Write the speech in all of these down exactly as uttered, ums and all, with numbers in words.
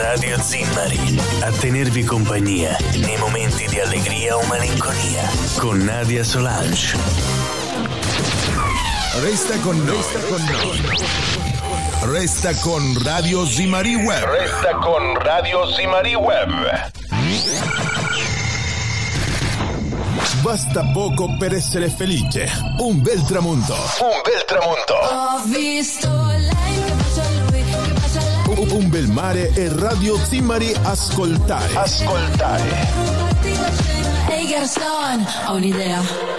Radio Zimmari, a tenervi compagnia nei momenti di allegria o malinconia, con Nadia Solange. Resta con noi. Resta con noi. Resta con Radio Zimmari Web. Resta con Radio Zimmari Web. Basta poco per essere felice. Un bel tramonto. Un bel tramonto. Ho visto lei che bacia a lui, che bacia a lei. Un bel mare e Radio Zimmari ascoltare. Ascoltare. Ehi Garçon, ho un'idea.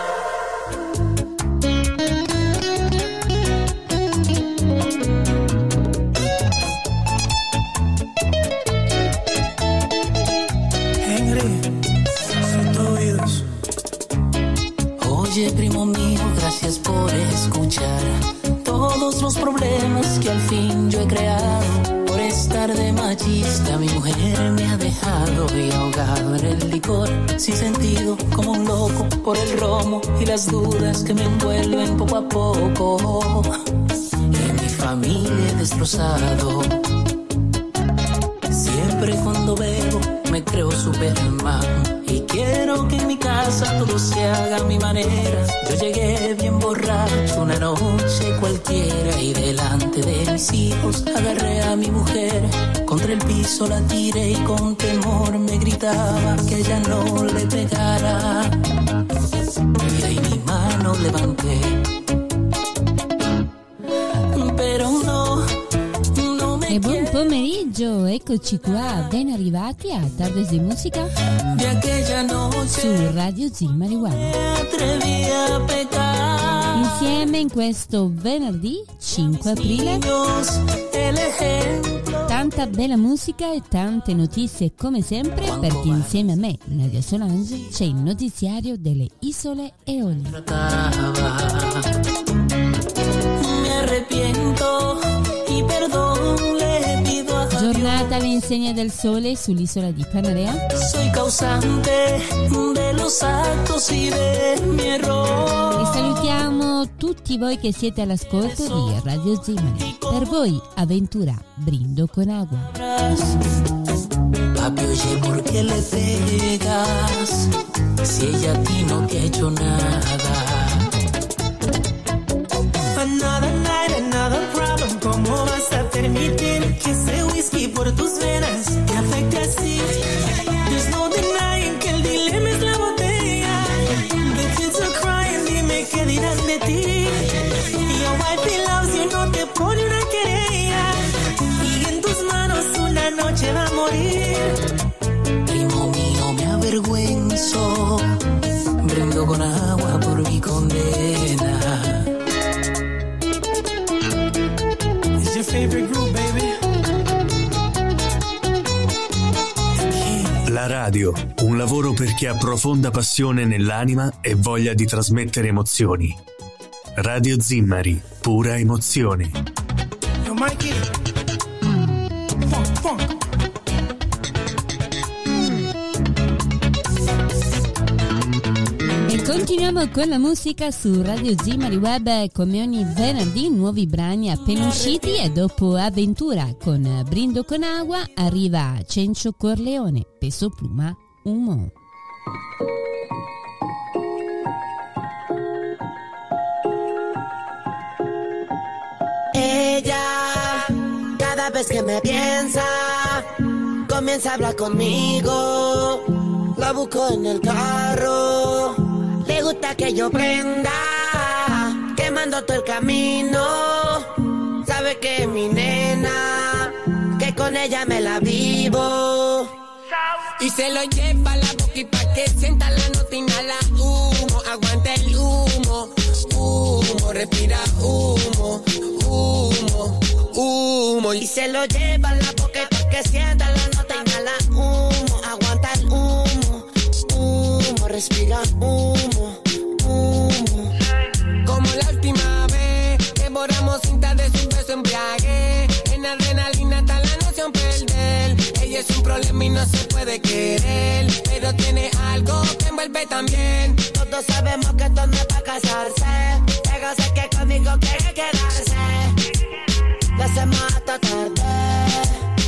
Oye, primo mío, gracias por escuchar todos los problemas que al fin yo he creado. Por estar de machista, mi mujer me ha dejado y ahogado en el licor, sin sentido, como un loco, por el romo y las dudas que me envuelven poco a poco. Y mi familia he destrozado. Siempre cuando bebo me creo Superman y quiero que en mi casa todo se haga a mi manera. Yo llegué bien borracho una noche cualquiera y delante de mis hijos agarré a mi mujer. Contra el piso la tiré y con temor me gritaba que ella no le pegara. Y ahí mi mano levanté, pero no. E buon pomeriggio, eccoci qua, ben arrivati a Tardes di Musica su Radio Zimmari Web. Insieme in questo venerdì cinque aprile, tanta bella musica e tante notizie come sempre, perché insieme a me, Nadia Solange, c'è il notiziario delle Isole Eolie. Mi arrepiento y perdón. Giornata all'insegna del sole sull'isola di Panarea. Soy causante de los actos y de mi error. E salutiamo tutti voi che siete all'ascolto di Radio Zimmari. Per voi, avventura Brindo con Agua. Papi, oye, ¿por qué le pegas? Si ella a ti no te ha hecho nada. Another night, another problem. ¿Cómo vas a permitir que ese whisky por tus venas te afecte así? There's no denying que el dilema es la botella. The kids are crying, dime qué dirán de ti. Your wife loves you, no te pone una querella. Y en tus manos una noche va a morir. Primo mío, me avergüenzo. Brindo con agua por mi condena. Favorite group, baby. La radio, un lavoro per chi ha profonda passione nell'anima e voglia di trasmettere emozioni. Radio Zimmari, pura emozione. Yo, Mikey. Funk, funk. Continuiamo con la musica su Radio Zimmari Web, come ogni venerdì nuovi brani appena usciti, e dopo Avventura con Brindo con Agua arriva Cencio Corleone, Peso Pluma, Humo. Ella, cada vez que me piensa, comienza a hablar conmigo. La busco en el carro. Le gusta que yo prenda, quemando todo el camino. Sabe que es mi nena, que con ella me la vivo. Y se lo lleva a la boquita que sienta la nota, inhala humo, aguanta el humo, humo, respira humo, humo, humo. Y se lo lleva a la boquita que sienta la nota, inhala humo, aguanta el humo, humo, respira humo, humo. Como la última vez, devoramos cinta de su beso embriague. En adrenalina está la noción perder. Ella es un problema y no se puede querer, pero tiene algo que envuelve también. Todos sabemos que esto no es para casarse, pero sé que conmigo quiere quedarse. Lo hacemos hasta tarde. Y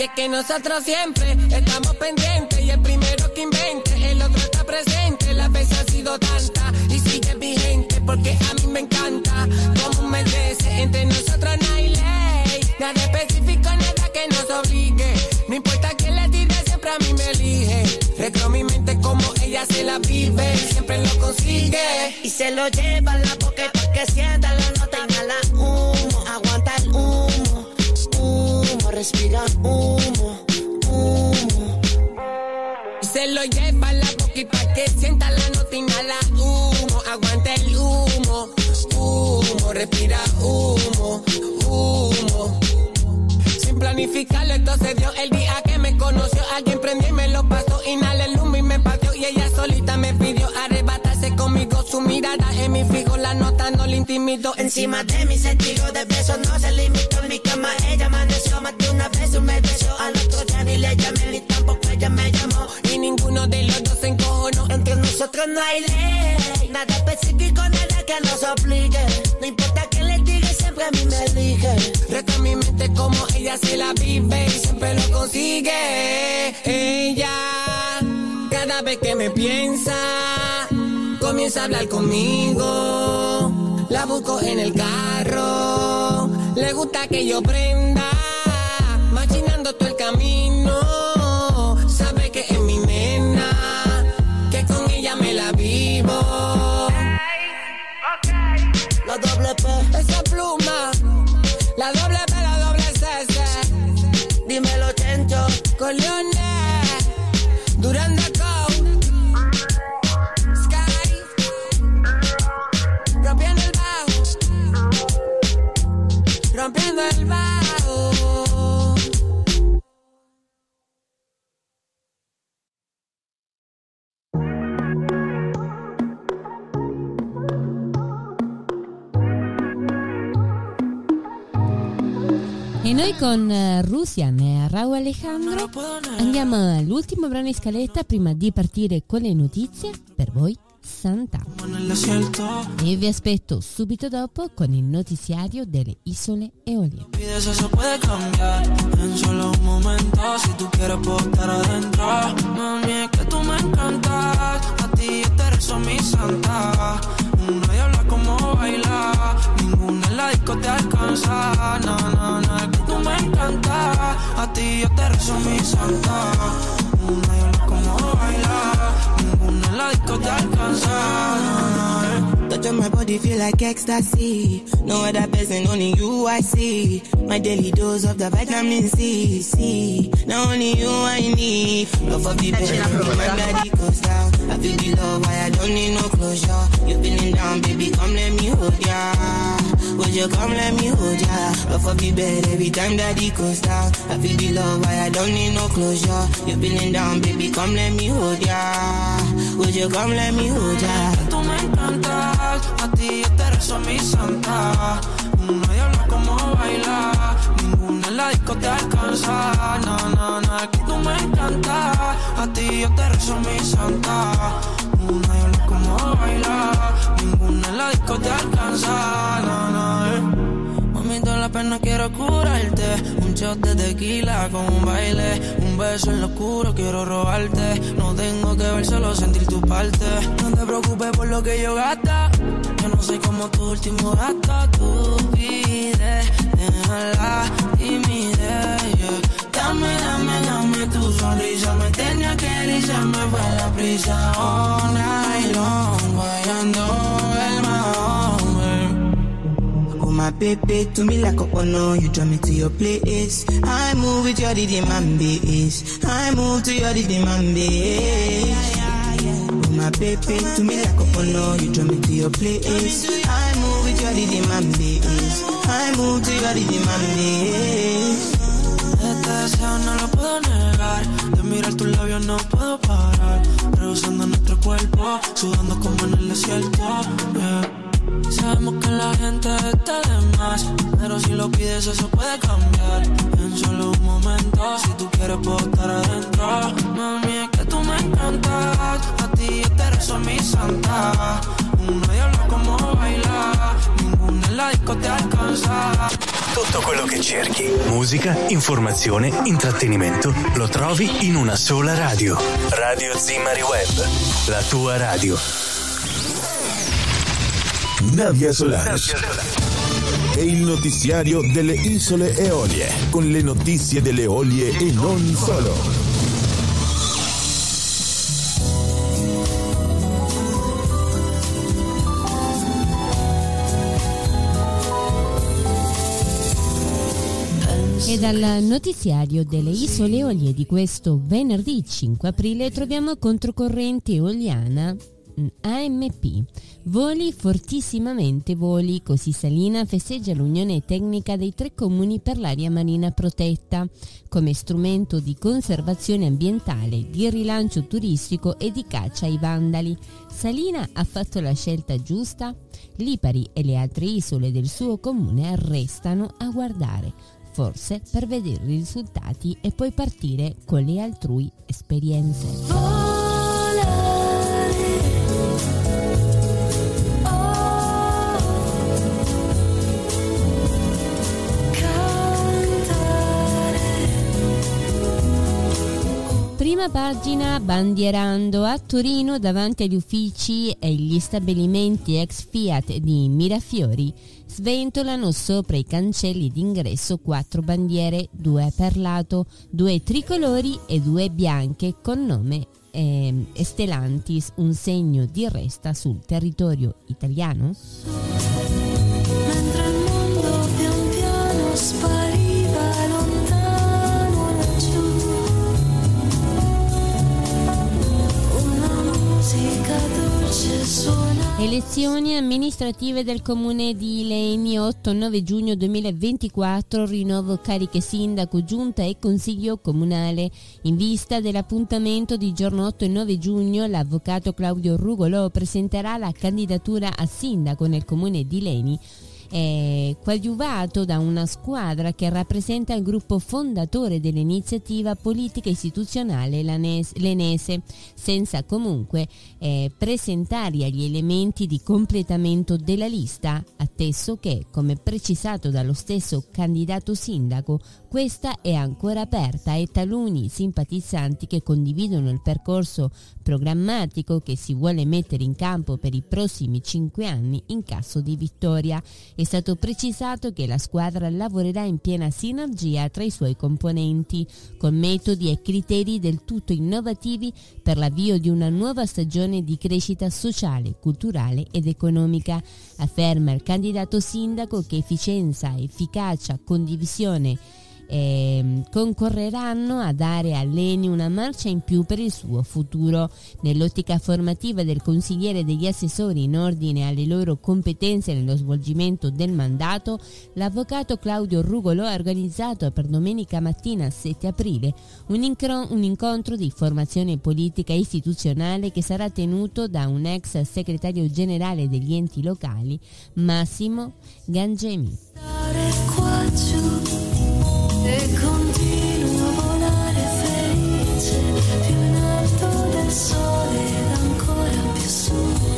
Y es que nosotros siempre estamos pendientes, y el primero que invente, el otro está presente. La vez ha sido tanta y sigue vigente, porque a mí me encanta como me merece. Entre nosotros no hay ley, nada específico, nada que nos obligue. No importa quién le tire, siempre a mí me elige. Retro mi mente como ella se la vive, siempre lo consigue. Y se lo lleva en la boca para que sienta la nota, inhala humo, aguanta el humo, humo, respira humo, humo. Y se lo lleva en la boca para que sienta la nota, inhala humo, aguanta el humo, humo, respira humo, humo. Sin planificarlo, esto se dio el día que me conoció. Alguien prendió y me lo pasó, inhalé el humo y me pateó. Y ella solita me pidió arrebatarse conmigo. Su mirada en mi fijo, la nota no le intimidó. Encima de mi sentido de besos no se limitó. En mi cama ella amaneció, más de una vez me deseó. Al otro día ni le llamé, ni tampoco ella me llamó. Y ninguno de los dos se encojonó. Entre nosotros no hay ley, nada específico, nada que nos obligue. No importa quién le diga, siempre a mí me elige. Reta mi mente como ella se la vive y siempre lo consigue. Ella, cada vez que me piensa, comienza a hablar conmigo. La busco en el carro, le gusta que yo prenda, machinando todo el camino. Sabe que es mi nena, que con ella me la vivo. La doble P, esa pluma, la doble P, la doble C C. Dímelo, Chencho, con Leones, Duranda Co, Sky, rompiendo el bajo, rompiendo el bajo. E noi con uh, Rusian e Rauw Alejandro andiamo all'ultimo brano in scaletta prima di partire con le notizie. Per voi Santa. E vi aspetto subito dopo con il notiziario delle Isole Eolie. Eso puede cambiar en solo un momento. Si tú quieres puedo estar adentro. Mami, es que tú me encantas. A ti yo te rezo mi santa. Una diabla como baila, ninguna en la disco te alcanza. No, no, no, es que tú me encantas. A ti yo te rezo mi santa. Una diabla como baila, ninguna en la disco te alcanza. No, no, touch on my body feel like ecstasy. No other person, only you I see. My daily dose of the vitamin C. C. Now only you I need. Love of the bed, my body goes down. I feel the love, why I don't need no closure. You feeling down, baby, come let me hold ya. Would you come let me hold ya? Love of the bed, every time that it goes down. I feel the love, why I don't need no closure. You feeling down, baby, come let me hold ya. Would you come let me hold ya? tú me encantas. A ti yo te rezo mi santa. Una diabla como baila, ninguna en la disco te alcanza. No, no, no, es que tú me encantas. A ti yo te rezo mi santa. Una diabla como baila, ninguna en la disco te alcanza. No, no, eh. Mami, toda la pena quiero curarte. Un shot de tequila con un baile. Un beso en lo oscuro quiero robarte. No tengo que ver, solo sentir tu parte. No te preocupes por lo que yo gasta. Yo no soy como tu último gasto. Tu vida, déjala timidez, yeah. Dame, dame, dame tu sonrisa. Me tenía que ir, se me fue la prisa. All night long, guayando el mahón. Oh my baby, to me like a honor. You draw me to your place. I move with your rhythm and bass. I move to your rhythm and bass. Oh my baby, to me like a honor. You draw me to your place. I move with your rhythm and bass. I move to your rhythm and bass. Este deseo no lo puedo negar. De mirar tus labios no puedo parar. Rehusando nuestro cuerpo, sudando como en el desierto, yeah. Sabemos que la gente está de más, pero si lo pides eso puede cambiar en solo un momento. Si tú quieres puedo estar adentro. Mami, es que tú me encantas. A ti yo te rezo mi santa. Una diabla como baila, ninguna en la disco te alcanza. Tutto quello che cerchi, musica, informazione, intrattenimento, lo trovi in una sola radio. Radio Zimari Web, la tua radio. Nadia Solari. È il notiziario delle isole Eolie, con le notizie delle Eolie e non solo. E dal notiziario delle isole Eolie di questo venerdì cinque aprile troviamo controcorrente eoliana A M P. Voli fortissimamente voli, così Salina festeggia l'unione tecnica dei tre comuni per l'area marina protetta come strumento di conservazione ambientale, di rilancio turistico e di caccia ai vandali. Salina ha fatto la scelta giusta? Lipari e le altre isole del suo comune restano a guardare, forse per vedere i risultati e poi partire con le altrui esperienze. Prima pagina, bandierando a Torino davanti agli uffici e gli stabilimenti ex Fiat di Mirafiori sventolano sopra i cancelli d'ingresso quattro bandiere, due per lato, due tricolori e due bianche con nome eh, Stellantis, un segno di resta sul territorio italiano. Mentre il mondo pian piano spariva lontano laggiù, una musica dolce suona. Elezioni amministrative del comune di Leni, otto e nove giugno duemilaventiquattro, rinnovo cariche sindaco, giunta e consiglio comunale. In vista dell'appuntamento di giorno otto e nove giugno, l'avvocato Claudio Rugolò presenterà la candidatura a sindaco nel comune di Leni, è coadiuvato da una squadra che rappresenta il gruppo fondatore dell'iniziativa politica istituzionale lenese, senza comunque eh, presentare gli elementi di completamento della lista, atteso che, come precisato dallo stesso candidato sindaco, questa è ancora aperta e taluni simpatizzanti che condividono il percorso programmatico che si vuole mettere in campo per i prossimi cinque anni in caso di vittoria. È stato precisato che la squadra lavorerà in piena sinergia tra i suoi componenti, con metodi e criteri del tutto innovativi per l'avvio di una nuova stagione di crescita sociale, culturale ed economica. Afferma il candidato sindaco che efficienza, efficacia, condivisione Eh, concorreranno a dare a Leni una marcia in più per il suo futuro. Nell'ottica formativa del consigliere degli assessori in ordine alle loro competenze nello svolgimento del mandato, l'avvocato Claudio Rugolò ha organizzato per domenica mattina sette aprile un, incro- un incontro di formazione politica e istituzionale che sarà tenuto da un ex segretario generale degli enti locali, Massimo Gangemi. Qua giù e continuo a volare felice, più in alto del sole ed ancora più su.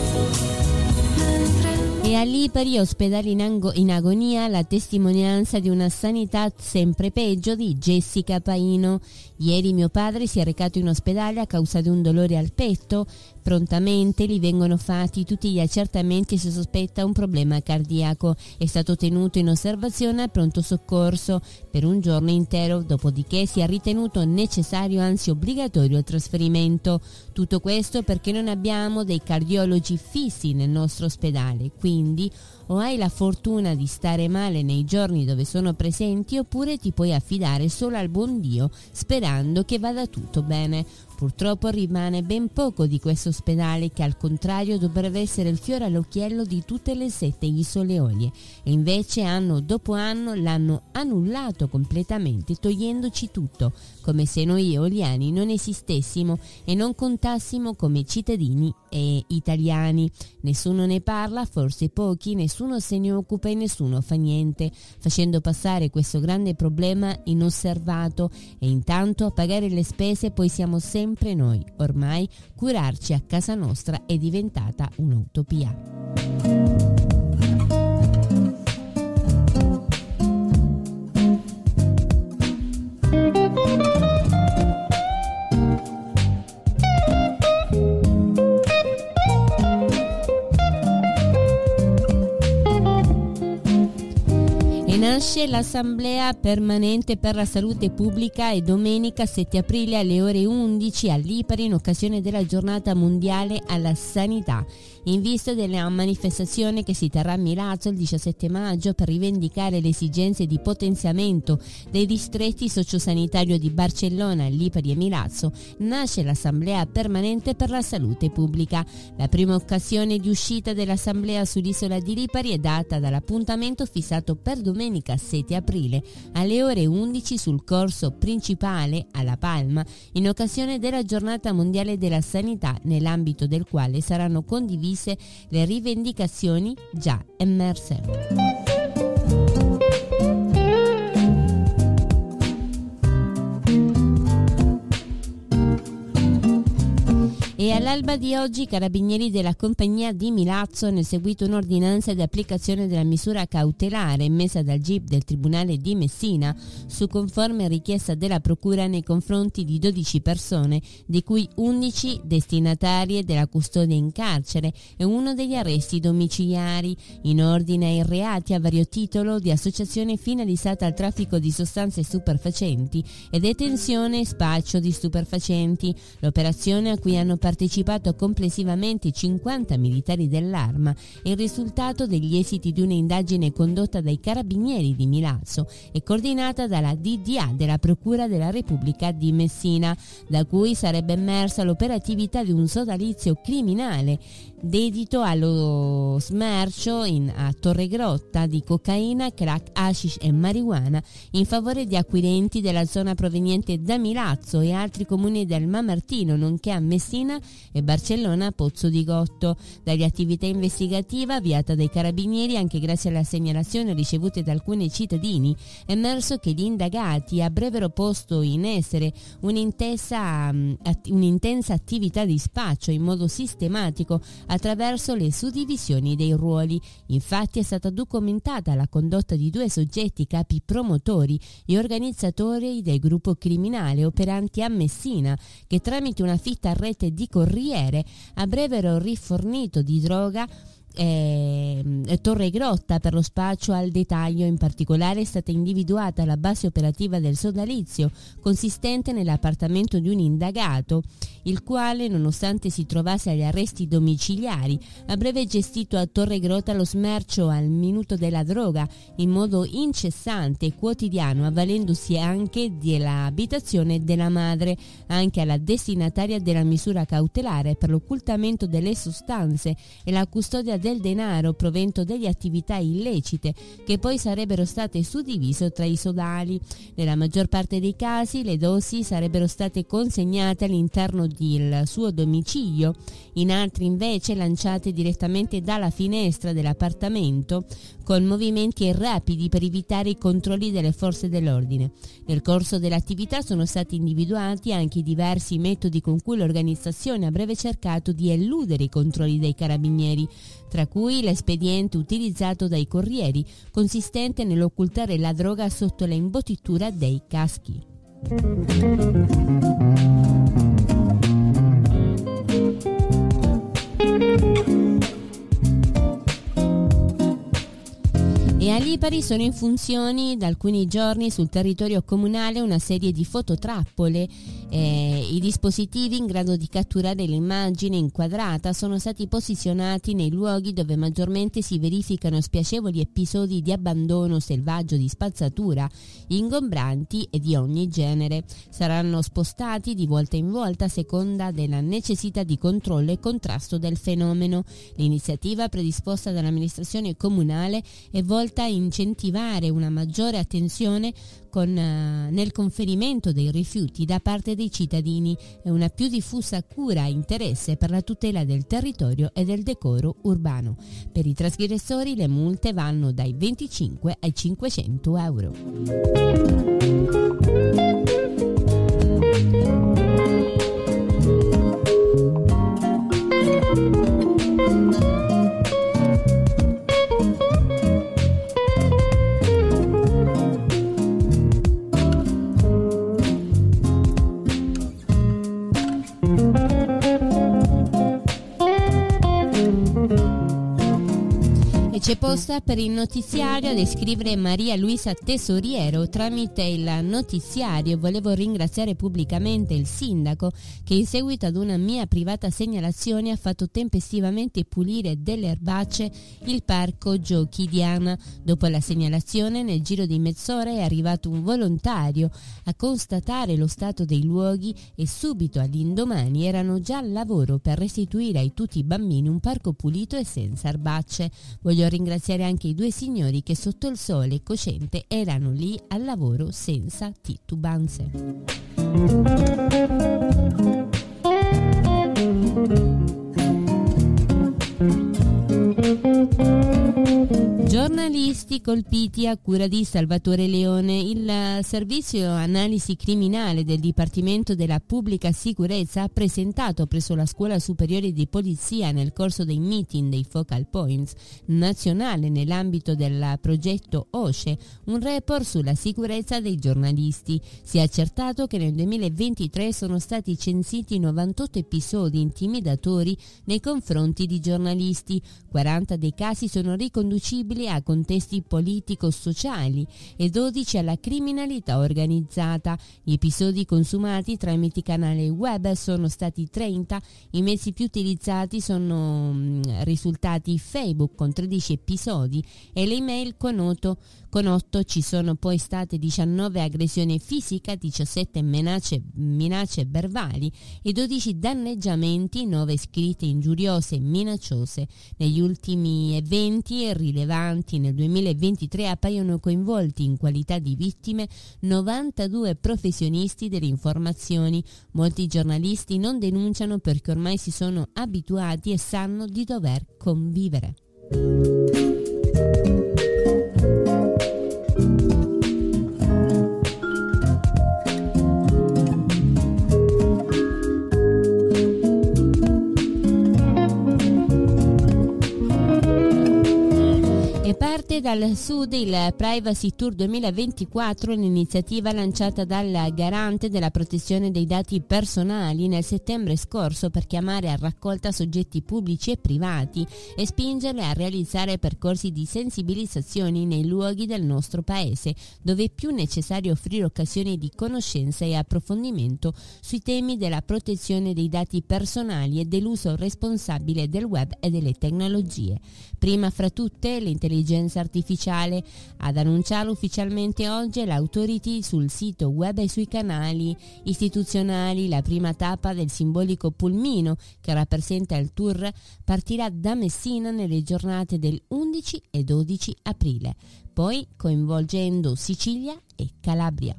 E a Lipari, ospedale in, ango- in agonia, la testimonianza di una sanità sempre peggio di Jessica Paino. Ieri mio padre si è recato in ospedale a causa di un dolore al petto. Prontamente gli vengono fatti tutti gli accertamenti e si sospetta un problema cardiaco. È stato tenuto in osservazione al pronto soccorso per un giorno intero, dopodiché si è ritenuto necessario, anzi obbligatorio, il trasferimento. Tutto questo perché non abbiamo dei cardiologi fissi nel nostro ospedale, quindi o hai la fortuna di stare male nei giorni dove sono presenti, oppure ti puoi affidare solo al buon Dio sperando che vada tutto bene. Purtroppo rimane ben poco di questo ospedale, che al contrario dovrebbe essere il fiore all'occhiello di tutte le sette isole Eolie, e invece anno dopo anno l'hanno annullato completamente, togliendoci tutto, come se noi eoliani non esistessimo e non contassimo come cittadini e italiani. Nessuno ne parla, forse pochi, nessuno se ne occupa e nessuno fa niente, facendo passare questo grande problema inosservato, e intanto a pagare le spese poi siamo sempre sempre noi. Ormai curarci a casa nostra è diventata un'utopia. E nasce l'Assemblea Permanente per la Salute Pubblica e domenica sette aprile alle ore undici a Lipari in occasione della Giornata Mondiale alla Sanità, in vista della manifestazione che si terrà a Milazzo il diciassette maggio per rivendicare le esigenze di potenziamento dei distretti sociosanitario di Barcellona, Lipari e Milazzo. Nasce l'Assemblea Permanente per la Salute Pubblica. La prima occasione di uscita dell'Assemblea sull'isola di Lipari è data dall'appuntamento fissato per domenica sette aprile alle ore undici sul corso principale a La Palma in occasione della Giornata Mondiale della Sanità, nell'ambito del quale saranno condivise le rivendicazioni già emerse. E all'alba di oggi i carabinieri della compagnia di Milazzo hanno eseguito un'ordinanza di applicazione della misura cautelare emessa dal G I P del Tribunale di Messina su conforme richiesta della Procura nei confronti di dodici persone, di cui undici destinatarie della custodia in carcere e uno degli arresti domiciliari, in ordine ai reati a vario titolo di associazione finalizzata al traffico di sostanze stupefacenti e detenzione e spaccio di stupefacenti. L'operazione, a cui hanno partecipato complessivamente cinquanta militari dell'Arma, è il risultato degli esiti di un'indagine condotta dai carabinieri di Milazzo e coordinata dalla D D A della Procura della Repubblica di Messina, da cui sarebbe emersa l'operatività di un sodalizio criminale dedito allo smercio in, a Torregrotta di cocaina, crack, hashish e marijuana in favore di acquirenti della zona proveniente da Milazzo e altri comuni del Mamertino, nonché a Messina e Barcellona Pozzo di Gotto. Dagli attività investigativa avviata dai carabinieri, anche grazie alla segnalazione ricevute da alcuni cittadini, è emerso che gli indagati avrebbero posto in essere un'intensa, un'intensa attività di spaccio in modo sistematico attraverso le suddivisioni dei ruoli. Infatti è stata documentata la condotta di due soggetti capi promotori e organizzatori del gruppo criminale operanti a Messina, che tramite una fitta rete di corriere avrebbero rifornito di droga Eh, Torregrotta per lo spaccio al dettaglio. In particolare è stata individuata la base operativa del sodalizio, consistente nell'appartamento di un indagato, il quale, nonostante si trovasse agli arresti domiciliari, avrebbe gestito a Torregrotta lo smercio al minuto della droga in modo incessante e quotidiano, avvalendosi anche dell'abitazione della madre, anche alla destinataria della misura cautelare per l'occultamento delle sostanze e la custodia del denaro provento delle attività illecite, che poi sarebbero state suddivise tra i sodali. Nella maggior parte dei casi le dosi sarebbero state consegnate all'interno del suo domicilio, in altri invece lanciate direttamente dalla finestra dell'appartamento con movimenti rapidi per evitare i controlli delle forze dell'ordine. Nel corso dell'attività sono stati individuati anche i diversi metodi con cui l'organizzazione avrebbe cercato di eludere i controlli dei carabinieri, tra cui l'espediente utilizzato dai corrieri, consistente nell'occultare la droga sotto la imbottitura dei caschi. E a Lipari sono in funzione da alcuni giorni sul territorio comunale una serie di fototrappole. Eh, I dispositivi in grado di catturare l'immagine inquadrata sono stati posizionati nei luoghi dove maggiormente si verificano spiacevoli episodi di abbandono selvaggio, di spazzatura, ingombranti e di ogni genere. Saranno spostati di volta in volta a seconda della necessità di controllo e contrasto del fenomeno. L'iniziativa predisposta dall'amministrazione comunale è volta a incentivare una maggiore attenzione con, uh, nel conferimento dei rifiuti da parte dei cittadini e una più diffusa cura e interesse per la tutela del territorio e del decoro urbano. Per i trasgressori le multe vanno dai venticinque ai cinquecento euro. C'è posta per il notiziario, a descrivere Maria Luisa Tesoriero. Tramite il notiziario volevo ringraziare pubblicamente il sindaco che in seguito ad una mia privata segnalazione ha fatto tempestivamente pulire delle erbacce il parco giochi di Ana. Dopo la segnalazione, nel giro di mezz'ora è arrivato un volontario a constatare lo stato dei luoghi e subito all'indomani erano già al lavoro per restituire ai tutti i bambini un parco pulito e senza erbacce. Voglio ringraziare anche i due signori che sotto il sole cocente erano lì al lavoro senza titubanze. Giornalisti colpiti a cura di Salvatore Leone. Il servizio analisi criminale del Dipartimento della Pubblica Sicurezza ha presentato presso la Scuola Superiore di Polizia nel corso dei meeting dei Focal Points nazionale nell'ambito del progetto O S C E un report sulla sicurezza dei giornalisti. Si è accertato che nel duemilaventitré sono stati censiti novantotto episodi intimidatori nei confronti di giornalisti. quaranta dei casi sono riconducibili a contesti politico-sociali e dodici alla criminalità organizzata. Gli episodi consumati tramite canale web sono stati trenta, i mezzi più utilizzati sono mh, risultati Facebook con tredici episodi e le email con otto. Con otto ci sono poi state diciannove aggressioni fisiche, diciassette minacce, minacce verbali e dodici danneggiamenti, nove scritte ingiuriose e minacciose. Negli ultimi eventi rilevanti nel duemilaventitré appaiono coinvolti in qualità di vittime novantadue professionisti delle informazioni. Molti giornalisti non denunciano perché ormai si sono abituati e sanno di dover convivere. E parte dal sud il Privacy Tour duemilaventiquattro, un'iniziativa lanciata dal garante della protezione dei dati personali nel settembre scorso per chiamare a raccolta soggetti pubblici e privati e spingerli a realizzare percorsi di sensibilizzazione nei luoghi del nostro paese, dove è più necessario offrire occasioni di conoscenza e approfondimento sui temi della protezione dei dati personali e dell'uso responsabile del web e delle tecnologie. Prima fra tutte l'intelligenza artificiale. Ad annunciarlo ufficialmente oggi è l'Authority sul sito web e sui canali istituzionali. La prima tappa del simbolico pulmino che rappresenta il tour partirà da Messina nelle giornate del undici e dodici aprile, poi coinvolgendo Sicilia e Calabria.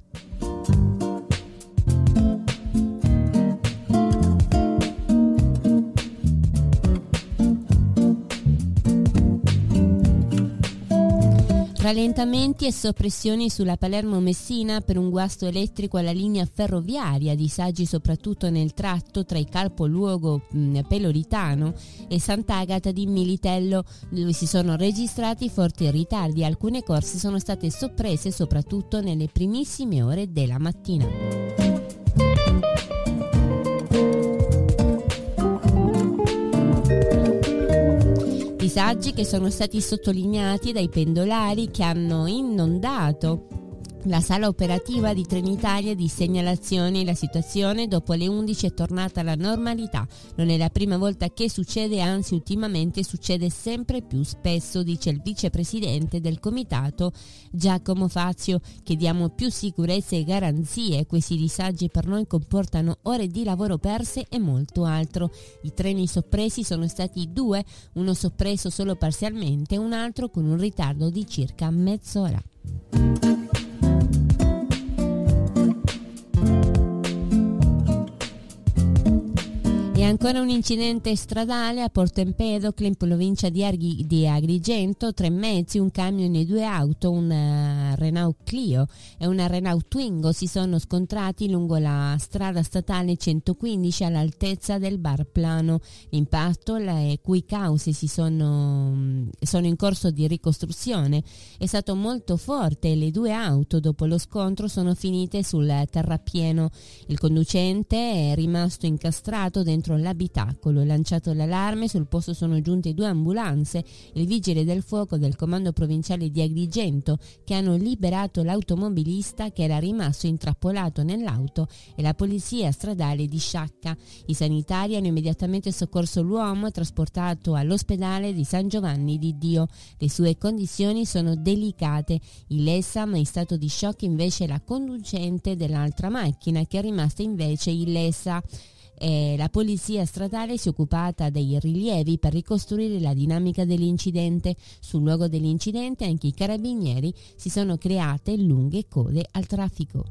Rallentamenti e soppressioni sulla Palermo-Messina per un guasto elettrico alla linea ferroviaria, disagi soprattutto nel tratto tra il capoluogo Peloritano e Sant'Agata di Militello, dove si sono registrati forti ritardi. Alcune corse sono state soppresse soprattutto nelle primissime ore della mattina. Disagi che sono stati sottolineati dai pendolari che hanno inondato la sala operativa di Trenitalia di segnalazioni. La situazione dopo le undici è tornata alla normalità. Non è la prima volta che succede, anzi ultimamente succede sempre più spesso, dice il vicepresidente del comitato Giacomo Fazio. Chiediamo più sicurezza e garanzie. Questi disagi per noi comportano ore di lavoro perse e molto altro. I treni soppressi sono stati due, uno soppresso solo parzialmente e un altro con un ritardo di circa mezz'ora. E ancora un incidente stradale a Porto Empedocle in provincia di, Arghi, di Agrigento. Tre mezzi, un camion e due auto, una Renault Clio e una Renault Twingo si sono scontrati lungo la strada statale centoquindici all'altezza del Bar Plano. L'impatto, le cui cause si sono, sono in corso di ricostruzione, è stato molto forte e le due auto dopo lo scontro sono finite sul terrapieno. Il conducente è rimasto incastrato dentro dentro l'abitacolo. Lanciato l'allarme, sul posto sono giunte due ambulanze, il vigile del fuoco del comando provinciale di Agrigento, che hanno liberato l'automobilista che era rimasto intrappolato nell'auto, e la polizia stradale di Sciacca. I sanitari hanno immediatamente soccorso l'uomo, trasportato all'ospedale di San Giovanni di Dio. Le sue condizioni sono delicate. Illessa, ma in stato di shock invece la conducente dell'altra macchina, che è rimasta invece illessa. E la polizia stradale si è occupata dei rilievi per ricostruire la dinamica dell'incidente. Sul luogo dell'incidente anche i carabinieri si sono create lunghe code al traffico.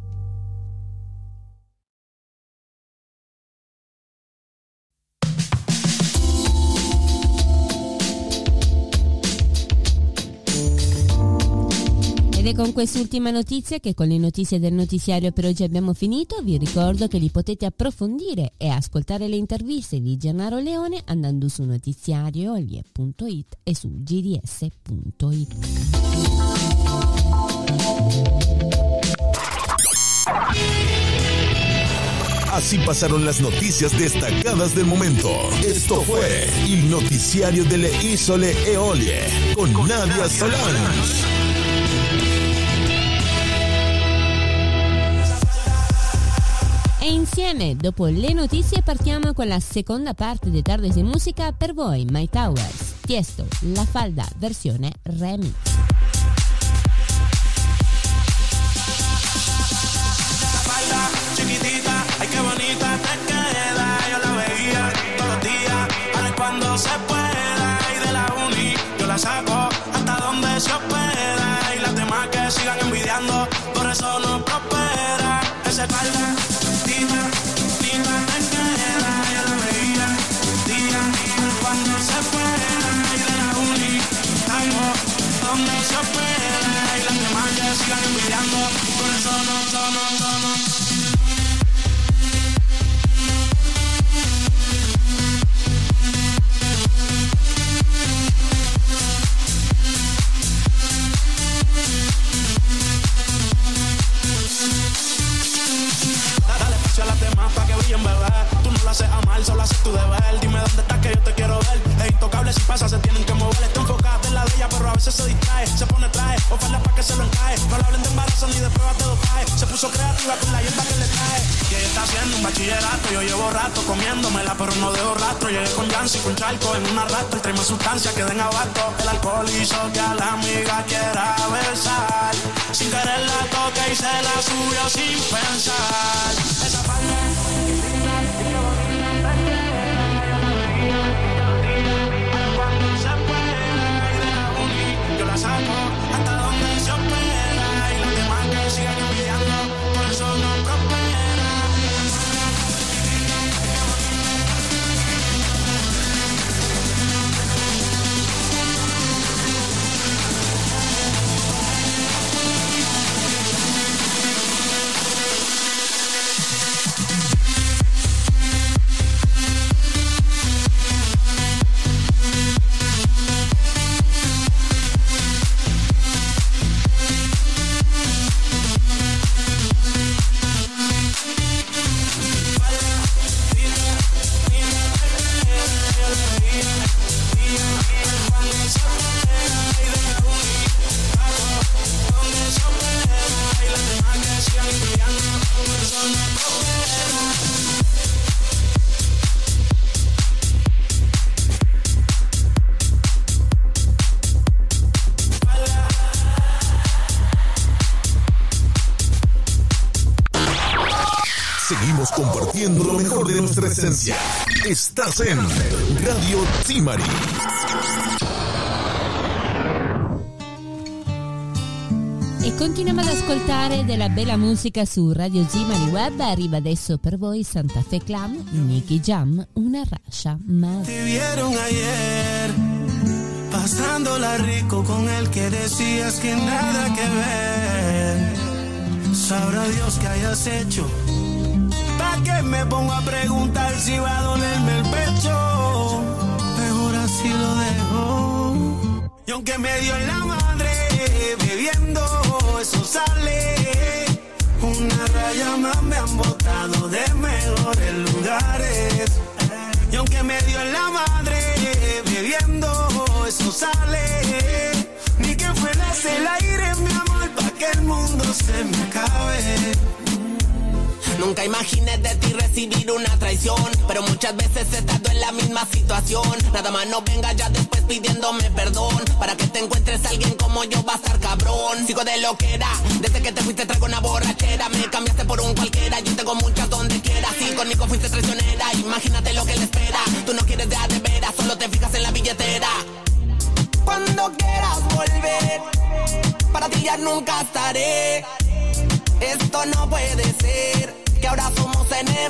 Ed è con quest'ultima notizia che con le notizie del notiziario per oggi abbiamo finito. Vi ricordo che li potete approfondire e ascoltare le interviste di Gennaro Leone andando su notiziarioeolie punto it e su g d s punto it. Así pasaron las noticias destacadas del momento. Esto fue el noticiario delle Isole Eolie con Nadia Solange. E insieme, dopo le notizie, partiamo con la seconda parte di Tardes di Musica per voi, My Towers, Tiesto, La Falda, versione remix. Chiquitita, ay qué bonita te queda, yo la veía todos los días, a ver cuando se pueda, y de la uni yo la saco hasta donde se hospeda, y las demás que sigan envidiando, por eso no prospera, ese falda, chiquitita, linda te queda, yo la veía día, a ver cuando se pueda, y de la uni saco donde se hospeda, y las demás que sigan envidiando, por eso no, no, no, no, no. Haces amar, solo haces tu deber. Dime dónde estás que yo te quiero ver. Es intocable si pasa, se tienen que mover. Está enfocada en la de ella, pero a veces se distrae. Se pone traje, oferta pa' que se lo encaje. No le hablen de embarazo ni de pruebas de dopaje. Se puso creativa con la hierba que le trae. Y ella está haciendo un bachillerato. Yo llevo rato comiéndomela, pero no dejo rastro. Llegué con Yancy, con Charco, en un arrastro. Trae más sustancias que den abasto. El alcohol hizo que a la amiga quiera besar. Sin querer la toca y se la subió sin pensar. Esa falda yo la saco hasta donde se hospeda, y los demás que sigan envidiando, por eso no prospera. Seguimos compartiendo lo mejor de nuestra esencia. Estás en Radio Zimari. E continuiamo ad ascoltare della bella musica su Radio Zimari Web. Arriva adesso per voi Santa Fe Clan, Nicky Jam, Una racha más. Te vieron ayer pasándola rico con el que decías que nada que ver. Sabrá Dios que hayas hecho, pa' que me pongo a preguntar si va a dolerme el pecho. Mejor así lo dejo. Y aunque me dio en la madre, bebiendo eso sale. Una raya más me han botado de mejores lugares. me dio en la madre, bebiendo, eso sale. Ni que fueras el aire, mi amor, pa' que el mundo se me acabe. Nunca imaginé de ti recibir una traición, pero muchas veces he estado en la misma situación. Nada más no venga ya después pidiéndome perdón. Para que te encuentres a alguien como yo va a estar cabrón. Sigo de lo que era, desde que te fuiste traigo una borrachera. Me cambiaste por un cualquiera, yo tengo muchas donde quiera. Sí, conmigo fuiste traicionera, imagínate lo que le espera. Tú no quieres dejar de veras, solo te fijas en la billetera. Cuando quieras volver, para ti ya nunca estaré. Esto no puede ser, que ahora somos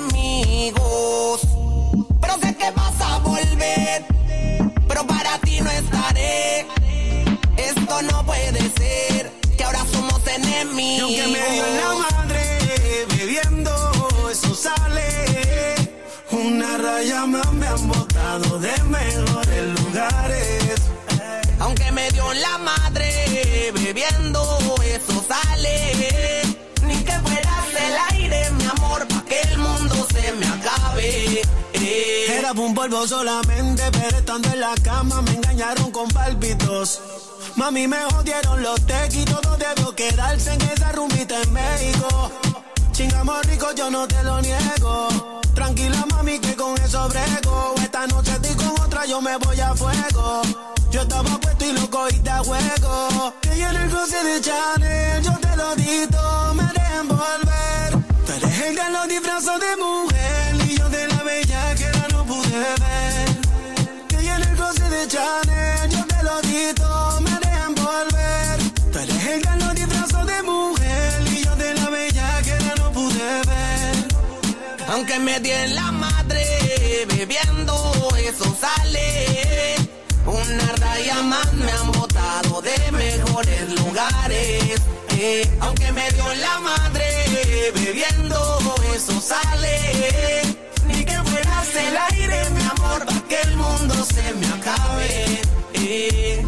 enemigos. Pero sé que vas a volver, pero para ti no estaré. Esto no puede ser, que ahora somos enemigos. Y aunque me dio en la madre, bebiendo, eso sale. Una raya más me han botado de mejores lugares. Aunque me dio en la madre, bebiendo, eso sale. Ni que fueras el aire, mi amor, pa' que el mundo se me acabe. Eh. Era un polvo solamente, pero estando en la cama me engañaron con pálpitos. Mami, me jodieron los tequis, todo debió quedarse en esa rumbita en México. Chingamos rico, yo no te lo niego. Tranquila, mami, que con eso brego. Esta noche estoy con otra, yo me voy a fuego. Yo estaba puesto y lo cogiste a juego. Que yo en el closet de Chanel, yo te lo dito, me dejen envolver. Tú eres el de los disfrazos de mujer y yo de la bella que era no pude ver. Que yo en el closet de Chanel, yo te lo dito, me dejen envolver. Tú eres el de los disfrazos de mujer y yo de la bella que era no pude ver. Aunque me di en la madre, bebiendo, eso sale. Una raya más me han botado de mejores lugares. Eh, aunque me dio en la madre, bebiendo, eso sale. Ni que fueras el aire, mi amor, pa' que el mundo se me acabe. Eh.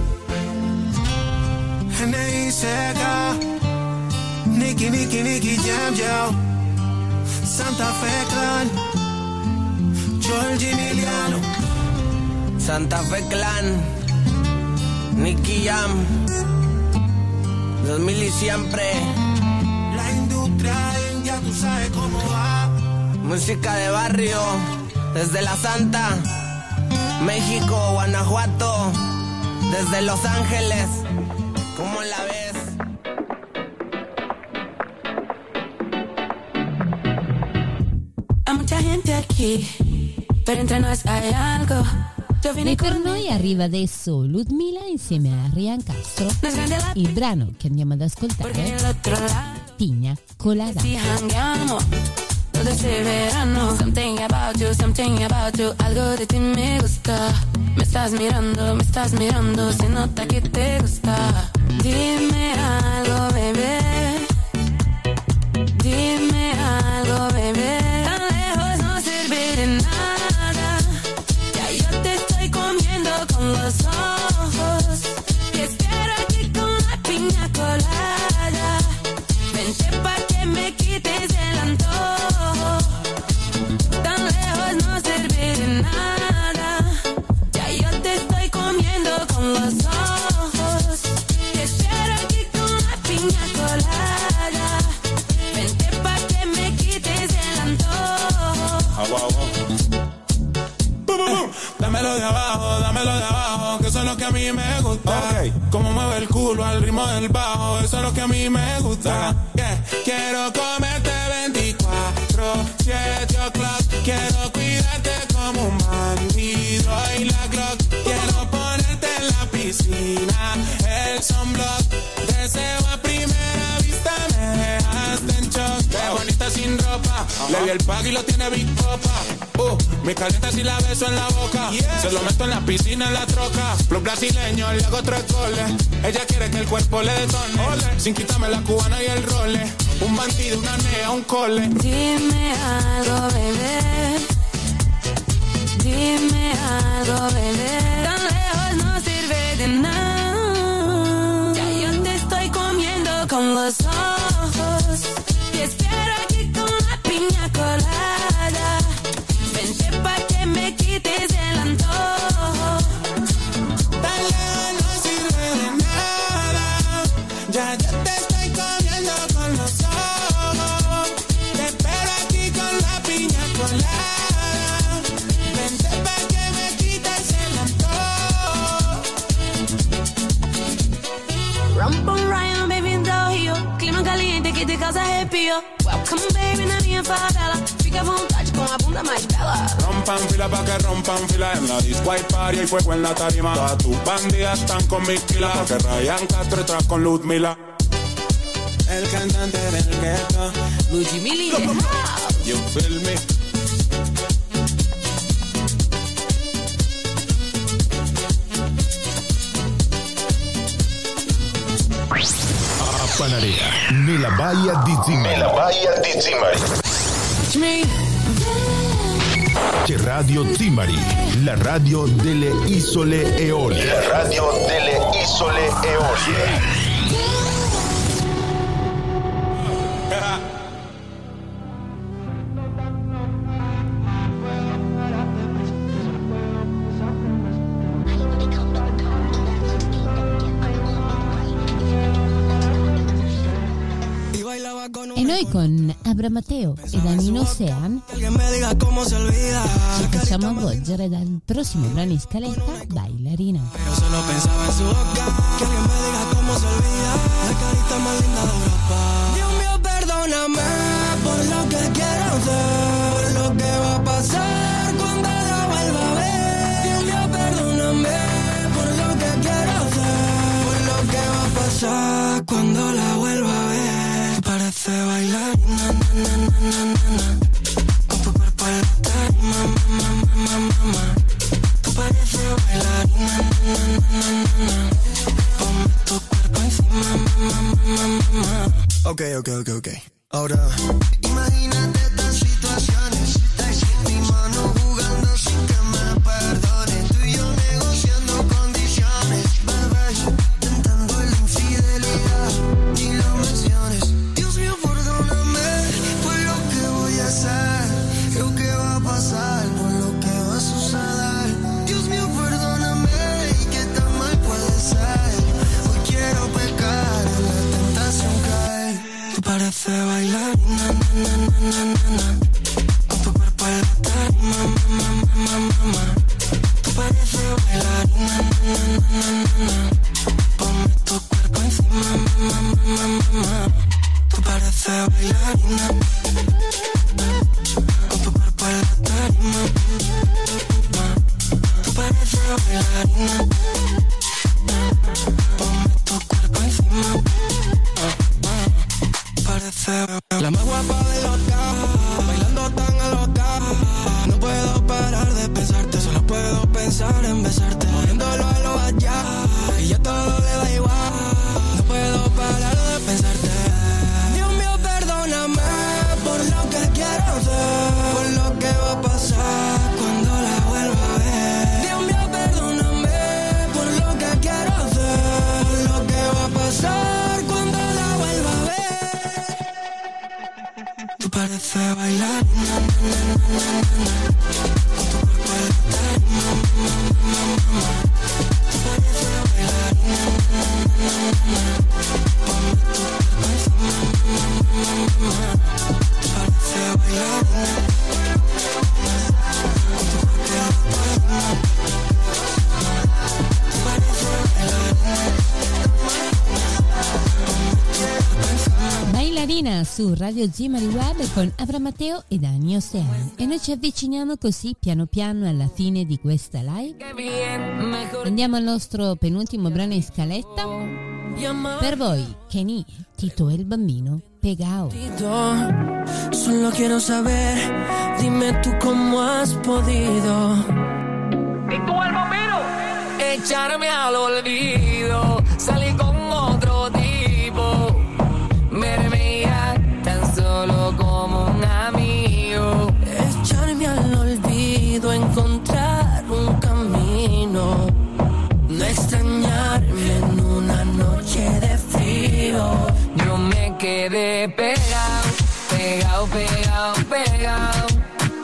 N I Seca, Nicky, Nicky, Nicky Jam, yo. Santa Fe Clan, Georgie Emiliano. Santa Fe Clan, Nicky Jam, dos mil y siempre. La industria, ya tú sabes cómo va. Música de barrio, desde la Santa, México, Guanajuato, desde Los Ángeles. ¿Cómo la ves? Hay mucha gente aquí, pero entre nos hay algo. E per noi arriva adesso Ludmilla insieme a Ryan Castro, il brano che andiamo ad ascoltare, Piña Colada. Todo ese verano, something about you, something about you, algo de ti me gusta. Me estás mirando, me estás mirando, se nota que te gusta. Dime algo, bebé. Dime algo, bebé. Tan lejos no sirve de nada. Ya yo te estoy comiendo con los ojos. Y espero aquí con la piña colada. Vente pa' que me quites el antojo. Tan lejos no sirve de nada. Ya yo te estoy comiendo con los ojos. Y espero aquí con la piña colada. Vente pa' que me quites el antojo. Agua, agua. Dámelo de abajo, dámelo de abajo, que eso es lo que a mí me gusta. Okay. Como mueve el culo al ritmo del bajo, eso es lo que a mí me gusta. Yeah. Quiero comerte veinticuatro siete o'clock. Quiero cuidarte como un bandido y la Glock. Quiero ponerte en la piscina, el sunblock. Deseo a primera vista, me dejaste en shock. Qué bonita sin ropa, le di el pack y lo tiene Big Popa. Uh, me calienta si la beso en la boca. Yeah. Se lo meto en la piscina, en la troca. Plus brasileño, le hago tres goles. Ella quiere que el cuerpo le detone. Ole. Sin quitarme la cubana y el role. Un bandido, una nea, un cole. Dime algo, bebé. Dime algo, bebé. Tan lejos no sirve de nada. Ya yo te estoy comiendo con los ojos. Y espero aquí con la piña colada. Vente pa' que me me quites el antojo. Dale, no sirve de nada. Ya yo te estoy comiendo con los ojos. Te espero aquí con la piña colada. Vente pa' que me quites el antojo. Rompo un rayo, baby, en Tokio. Clima caliente que te causa arrepio. Welcome, baby, na minha favela. Fica à vontade com a bunda mais bela. Rompan fila pa' que rompan fila. En la disco hay party y fuego en la tarima. Todas tus bandidas están con mis pilas. Porque Ryan Castro está con Ludmila. El cantante del ghetto, Luigi Mili. You feel me? Panarea nella baia di Zimari. Nella baia di Zimari. C'è Radio Zimari, la radio delle isole Eolie. La radio delle isole Eolie. E noi con Abra Matteo e Danilo Ocean ci facciamo avvolgere dal prossimo brano in scaletta, Bailarina. Yo solo pensaba en su boca. Que alguien me diga cómo se olvida la carita más linda de Europa. Dios mío, perdóname por lo que quiero hacer, por lo que va a pasar cuando la vuelva a ver. Dios mío, perdóname por lo que quiero hacer, por lo que va a pasar cuando la vuelva a ver. Parece bailarina, na, na, na, na, na, na. Con tu cuerpo en la tarima, ma, ma, ma, ma, ma. Tú pareces bailarina, na, na, na, na, na. Ponme tu cuerpo encima, ma, ma, ma, ma. Ok, ok, ok, ok. Ahora, imagínate estas situaciones. Te en mi mano jugando sin que me perdone. Tú y yo negociando condiciones. Bebé, tentando la infidelidad. Ni lo menciones. Dios mío, perdóname por lo que voy a hacer, lo que va a pasar, por lo que va a suceder. Dios mío, perdóname, y que tan mal puede ser. Hoy quiero pecar, en la tentación caer. Tú pareces bailarina, na, na, na, na, na. Con tu cuerpo en la tarima, ma, ma, ma, ma, ma. Tú pareces bailarina, na, na, na, na, na. Ponme tu cuerpo encima, ma, ma, ma, ma. Tú pareces bailarina. Con tu cuerpo en la tarima, ma. Tú pareces bailarina. Ponme tu cuerpo encima, ma. Parece la más guapa de los cajas, bailando tan alocada. No puedo parar de pensarte, solo puedo pensar en besarte. Moviéndolo a lo allá, y ya todo le da igual. No puedo parar de pensarte. Dios mío, perdóname por lo que quiero hacer, por lo que va a pasar cuando la vuelva a ver. Dios mío, perdóname por lo que quiero hacer, por lo que va a pasar cuando la vuelva a ver. Tú pareces bailarina, na, na, na, na, na. Con tu cuerpo en la tarima, ma, ma, ma, ma. Tú pareces bailarina, na, na, na, na. Ponme tu cuerpo encima, ma, ma, ma, ma. Tú pareces bailarina. Con tu cuerpo en la tarima, tú pareces bailarina. Bailarina su Radio Zimari Web con Abra Matteo e Dani Ocean. E noi ci avviciniamo così piano piano alla fine di questa live. Andiamo al nostro penultimo brano in scaletta. Per voi, Kenny, Tito e il bambino, Pegao. Solo quiero saber, dime tú cómo has podido. Tito el bambino. Echarme al olvido, salí con otro tipo. Me veía tan solo como un amigo. Echarme al olvido, encontrar un camino. No extrañarme en una noche de frío. Yo me quedé pegado, pegado, pegado, pegado a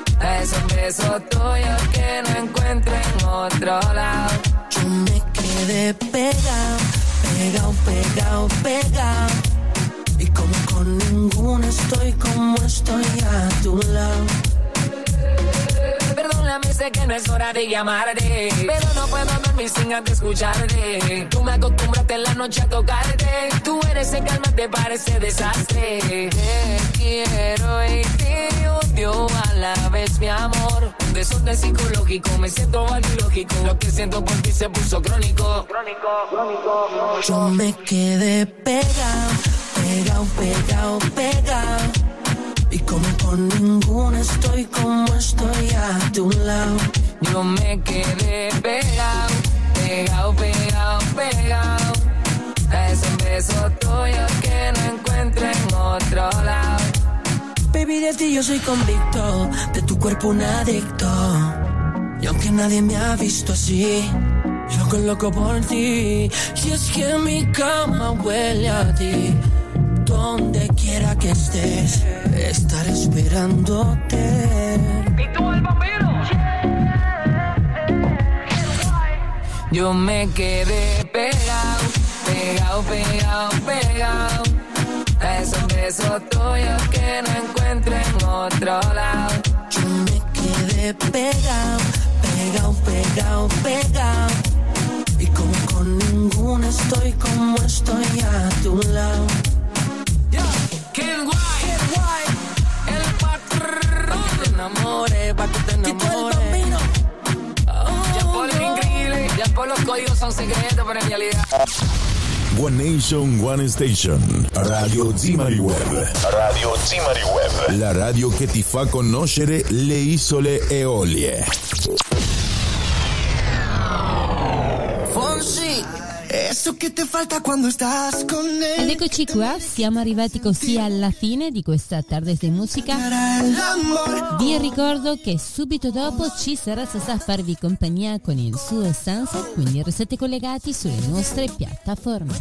Es un beso tuyo que no encuentro en otro lado. Yo me quedé pegado, pegado, pegado, pegado. Y como con ninguna estoy como estoy a tu lado. Perdóname, sé que no es hora de llamarte, pero no puedo dormir sin antes escucharte. Tú me acostumbraste en la noche a tocarte. Tú eres el calma, te parece desastre. Te quiero y te odio a la vez, mi amor. Un desorden psicológico, me siento ilógico. Lo que siento por ti se puso crónico. Crónico, crónico. Yo me quedé pegado, pegado, pegado, pegado. Y como con ninguna estoy como estoy a tu lado. Yo me quedé pegado, pegado, pegado, pegado. Es un beso tuyo que no encuentro en otro lado. Baby, de ti yo soy convicto, de tu cuerpo un adicto. Y aunque nadie me ha visto así, loco, loco por ti. Y es que mi cama huele a ti. Donde quiera que estés, estaré esperándote. ¿Y tú, el vampiro? Yo me quedé pegado, pegado, pegado, pegado. Es un beso tuyo que no encuentro en otro lado. Yo me quedé pegado, pegado, pegado, pegado. Y como con ninguna estoy como estoy a tu lado. Ken White, el patrón. Pa' que te enamores, pa' que te enamores. Oh, ya por lo increíble, ya por los códigos son secretos, pero en realidad. One Nation, One Station. Radio Zimari Web. Radio Zimari Web. La radio che ti fa conoscere le isole Eolie. Fonsi, eso che ti falta quando estás con él. Ed eccoci qua, siamo arrivati così alla fine di questa Tardes de Musica. Vi ricordo che subito dopo ci sarà Sasà a farvi compagnia con il suo Sunset, quindi restate collegati sulle nostre piattaforme.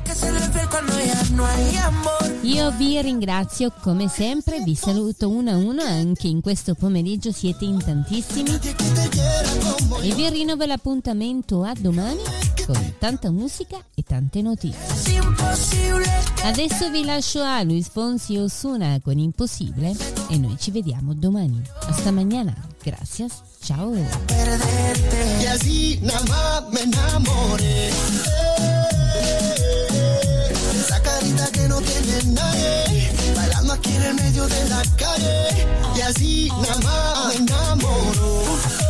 Io vi ringrazio come sempre, vi saluto uno a uno, anche in questo pomeriggio siete in tantissimi e vi rinnovo l'appuntamento a domani con tanta musica e tante notizie. Adesso vi lascio a Luis Fonsi Ozuna con Impossibile e noi ci vediamo domani. Hasta mañana. Gracias. Ciao. Y así nada más me enamoré. Esa carita que no tiene nadie, bailando aquí en el medio de la calle. Y así nada más me enamoro.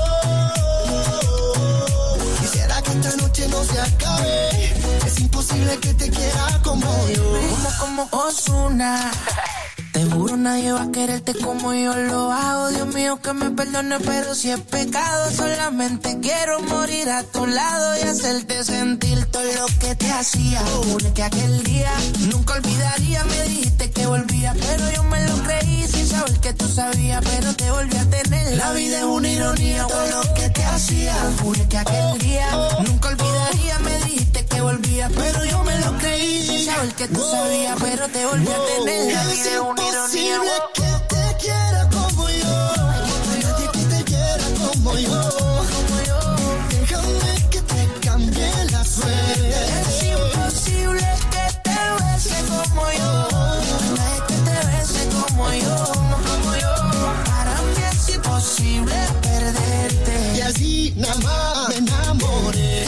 Quisiera que esta noche no se acabe. Es imposible que te quiera como yo. Como, como Ozuna. Te juro nadie va a quererte como yo lo hago. Dios mío que me perdone, pero si es pecado, solamente quiero morir a tu lado y hacerte sentir todo lo que te hacía. Juro que aquel día nunca olvidaría. Me dijiste que volvía, pero yo me lo creí sin saber que tú sabías, pero te volví a tener. La vida es una ironía, todo lo que te hacía. Juro que aquel día nunca olvidaría. Me dijiste que volvía, pero yo me lo creí sin saber que tú sabías, pero te volví a tener. La vida es una imposible que te quiera como yo. Nadie que te quiera como yo. Déjame que te cambie la suerte. Es imposible que te bese como yo. Nadie que te bese como yo. Como yo. Para mí es imposible perderte. Y así nada más me enamoré.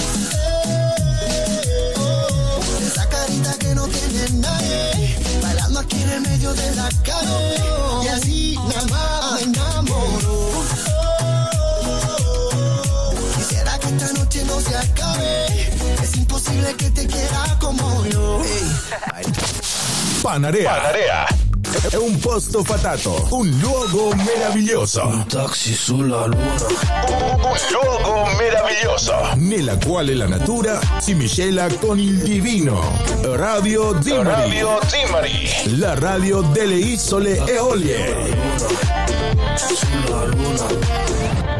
Esa carita que no tiene nadie, bailando aquí en el medio de la calle. Y así nada más me enamoro. Quisiera que esta noche no se acabe. Es imposible que te quiera como yo. Panarea. Panarea. È un posto fatato, un luogo meraviglioso. Un taxi sulla luna. Un luogo meraviglioso. Nella quale la natura si miscela con il divino. Radio Zimari. Radio Zimari. La radio delle isole Eolie. Sulla luna.